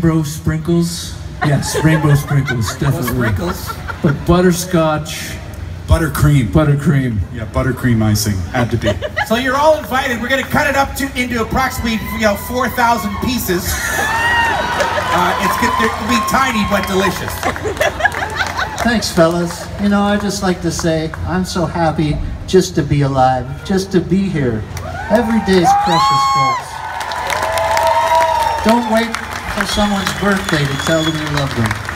rainbow sprinkles. Yes, rainbow sprinkles, definitely. Sprinkles. But butterscotch. Buttercream. Buttercream. Yeah, buttercream icing. Had to be. So you're all invited. We're going to cut it up into approximately 4,000 pieces. It's going to be tiny but delicious. Thanks, fellas. You know, I just like to say I'm so happy just to be alive, just to be here. Every day's precious, folks. Don't wait for someone's birthday to tell them you love them.